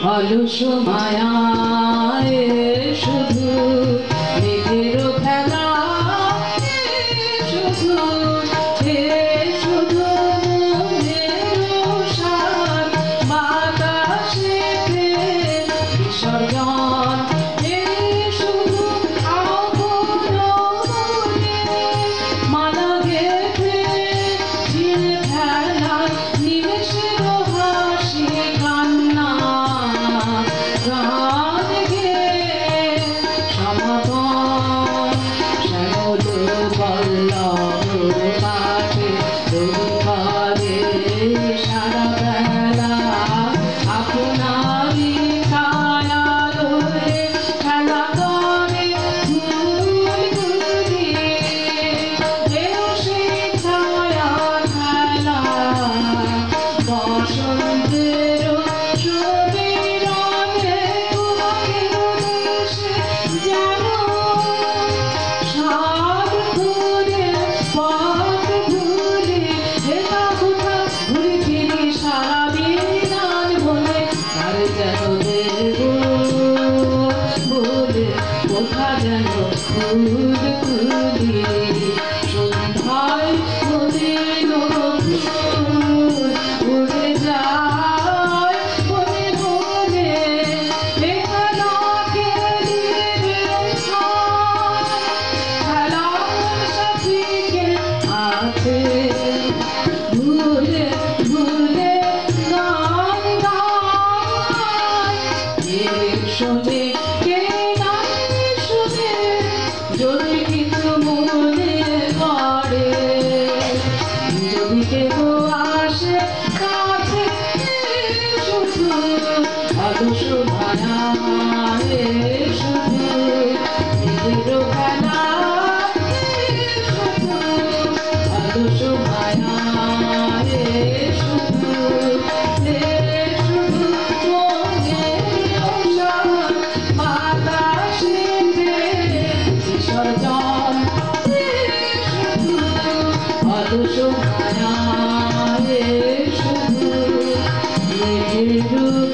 অলস মায়ায় শুধু মেঘের খেলা শুধু শুধু সার বাতাসে বিসর্জন শুধু মালা গেথে ঝিল খেলা নিমেষের হাসি কান্না গান গে সমাপন শ্যামল পল্লব কাটে রবিবারে সারা বেলা আপনারই ছায়া ধরে খেলা করে ধুলি সেই ছায়া খেলা বসন্তের সবিরঙে দেশে যেন সাত ঘুরে পথ ঘুরে হেতা কোথা ঘুরে ফিরি সারা বিধান বলে তার যেন দেব বলে কোথা যেন ফুল খুলি সন্ধ্যায় মলিন ফুল উড়ে যায় বনে বনে বেহালাকে দিবে খেলার সাথীকে আছে ভুলে ভুলে গান গায় কে শোনে কে নাই শোনে যদি কিছু মনে পড়ে যদি কেউ আসে কাছে শুধু অলস মায়ায় শুধু নিজের খেলা শুধু অলস মায়ায় শুধু শুধু বাতাসে বিসর্জন শুধু অলস মায়ায় শুধু